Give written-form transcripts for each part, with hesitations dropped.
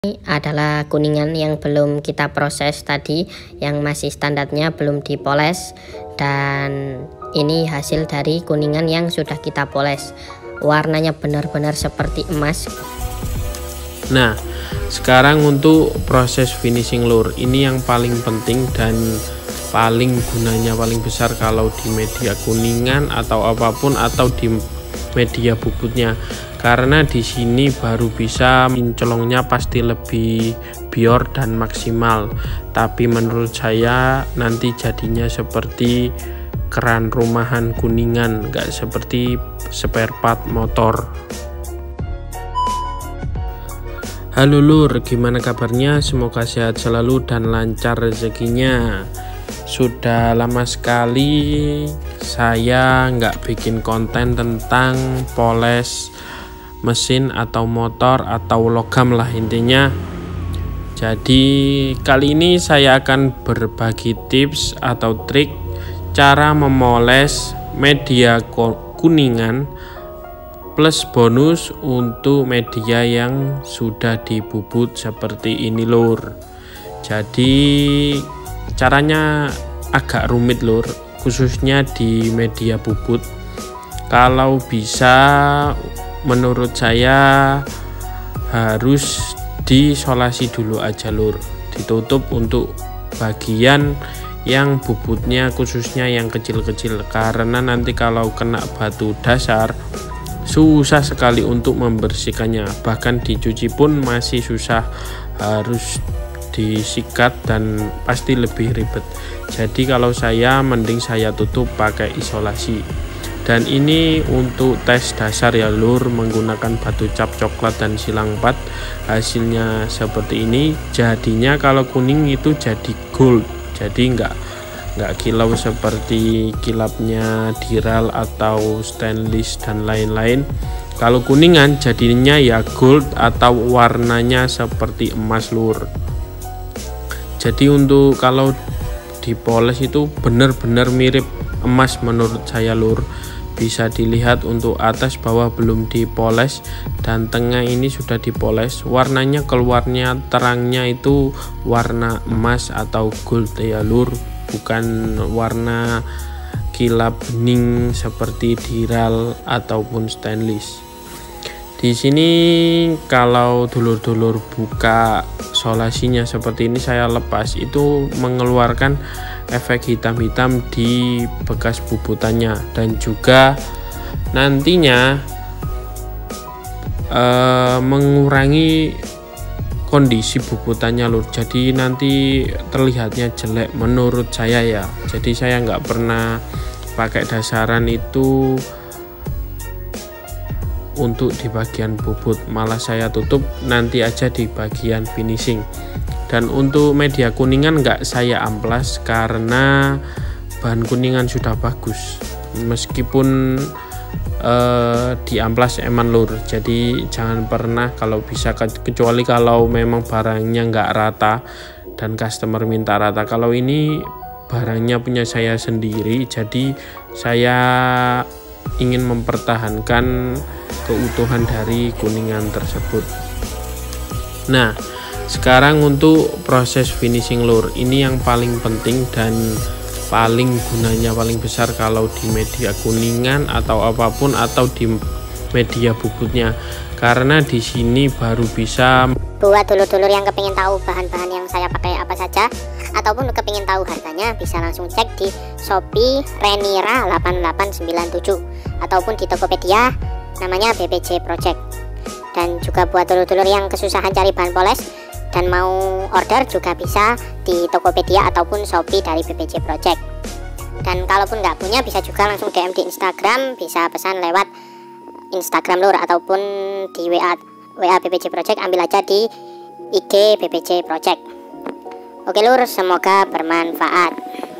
Ini adalah kuningan yang belum kita proses tadi, yang masih standarnya belum dipoles, dan ini hasil dari kuningan yang sudah kita poles. Warnanya benar-benar seperti emas. Nah, sekarang untuk proses finishing lur, ini yang paling penting dan paling gunanya paling besar kalau di media kuningan atau apapun, atau di media bubutnya, karena di sini baru bisa mencolongnya pasti lebih bior dan maksimal. Tapi menurut saya nanti jadinya seperti keran rumahan kuningan, nggak seperti spare part motor. Halo lur, gimana kabarnya? Semoga sehat selalu dan lancar rezekinya. Sudah lama sekali saya nggak bikin konten tentang poles mesin atau motor atau logam lah intinya. Jadi kali ini saya akan berbagi tips atau trik cara memoles media kuningan, plus bonus untuk media yang sudah dibubut seperti ini lur. Jadi caranya agak rumit lur, khususnya di media bubut. Kalau bisa menurut saya harus disolasi dulu aja lur, ditutup untuk bagian yang bubutnya, khususnya yang kecil-kecil, karena nanti kalau kena batu dasar susah sekali untuk membersihkannya, bahkan dicuci pun masih susah, harus disikat dan pasti lebih ribet. Jadi kalau saya mending saya tutup pakai isolasi. Dan ini untuk tes dasar ya lur, menggunakan batu cap coklat dan silang 4. Hasilnya seperti ini. Jadinya kalau kuning itu jadi gold, jadi nggak kilau seperti kilapnya diral atau stainless dan lain-lain. Kalau kuningan jadinya ya gold atau warnanya seperti emas lur. Jadi untuk kalau dipoles itu benar-benar mirip emas menurut saya lur. Bisa dilihat untuk atas bawah belum dipoles dan tengah ini sudah dipoles. Warnanya keluarnya terangnya itu warna emas atau gold ya lur, bukan warna kilap bening seperti diral ataupun stainless. Di sini kalau dulur-dulur buka solasinya seperti ini, saya lepas itu mengeluarkan efek hitam-hitam di bekas bubutannya, dan juga nantinya mengurangi kondisi bubutannya lur. Jadi nanti terlihatnya jelek menurut saya ya. Jadi saya nggak pernah pakai dasaran itu untuk di bagian bubut, malah saya tutup nanti aja di bagian finishing. Dan untuk media kuningan nggak saya amplas karena bahan kuningan sudah bagus, meskipun diamplas eman lur. Jadi jangan pernah kalau bisa, kecuali kalau memang barangnya nggak rata dan customer minta rata. Kalau ini barangnya punya saya sendiri, jadi saya ingin mempertahankan keutuhan dari kuningan tersebut. Nah, sekarang untuk proses finishing lur, ini yang paling penting dan paling gunanya paling besar kalau di media kuningan atau apapun, atau di media bubutnya, karena di sini baru bisa. Buat dulur-dulur yang kepingin tahu bahan-bahan yang saya pakai apa saja, ataupun kepingin tahu harganya, bisa langsung cek di Shopee Renira 8897 ataupun di Tokopedia namanya BPJ Project. Dan juga buat dulur-dulur yang kesusahan cari bahan poles dan mau order, juga bisa di Tokopedia ataupun Shopee dari BPJ Project. Dan kalaupun nggak punya, bisa juga langsung DM di Instagram, bisa pesan lewat Instagram lur, ataupun di WA BPJ Project, ambil aja di IG BPJ Project. Oke lur, semoga bermanfaat.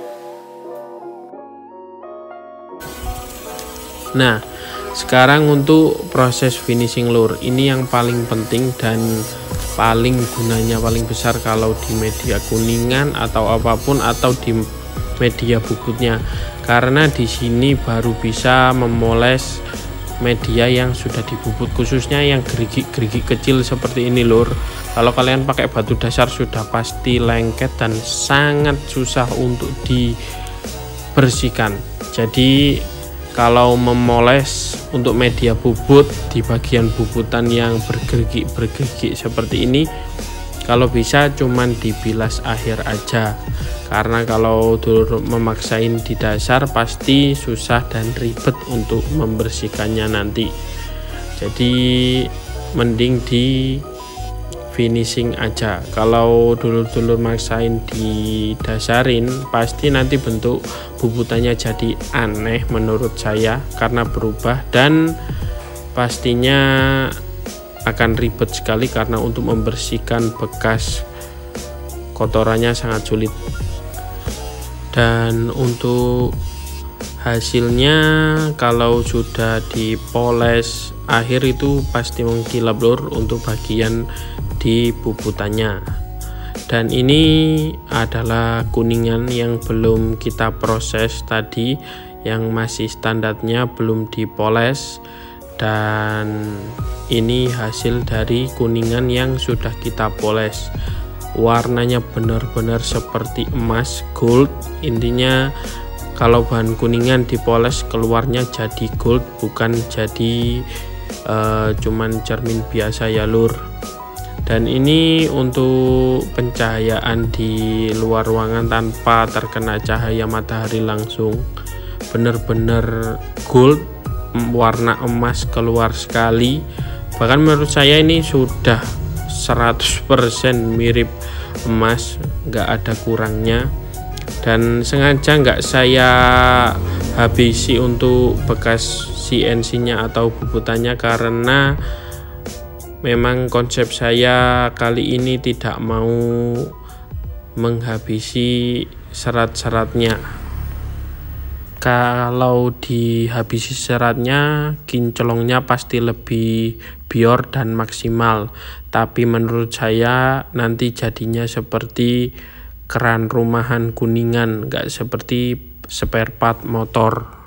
Nah, sekarang untuk proses finishing lur, ini yang paling penting dan paling gunanya paling besar kalau di media kuningan atau apapun, atau di media bubutnya, karena di sini baru bisa memoles media yang sudah dibubut, khususnya yang gerigi-gerigi kecil seperti ini lur. Kalau kalian pakai batu dasar sudah pasti lengket dan sangat susah untuk dibersihkan. Jadi kalau memoles untuk media bubut di bagian bubutan yang bergerigi seperti ini, kalau bisa cuman dibilas akhir aja, karena kalau dulu memaksain di dasar pasti susah dan ribet untuk membersihkannya nanti. Jadi mending di finishing aja. Kalau dulur-dulur maksain di dasarin pasti nanti bentuk bubutannya jadi aneh menurut saya, karena berubah dan pastinya akan ribet sekali karena untuk membersihkan bekas kotorannya sangat sulit. Dan untuk hasilnya kalau sudah dipoles akhir itu pasti mengkilap lur untuk bagian di bubutannya. Dan ini adalah kuningan yang belum kita proses tadi, yang masih standarnya belum dipoles. Dan ini hasil dari kuningan yang sudah kita poles. Warnanya benar-benar seperti emas, gold. Intinya kalau bahan kuningan dipoles keluarnya jadi gold, bukan jadi cuman cermin biasa ya lur. Dan ini untuk pencahayaan di luar ruangan tanpa terkena cahaya matahari langsung, benar-benar gold, warna emas keluar sekali. Bahkan menurut saya ini sudah 100% mirip emas, nggak ada kurangnya. Dan sengaja nggak saya habisi untuk bekas CNC nya atau bubutannya, karena memang konsep saya kali ini tidak mau menghabisi serat-seratnya. Kalau dihabisi seratnya, kinclongnya pasti lebih bior dan maksimal. Tapi menurut saya nanti jadinya seperti keran rumahan kuningan, nggak seperti spare part motor.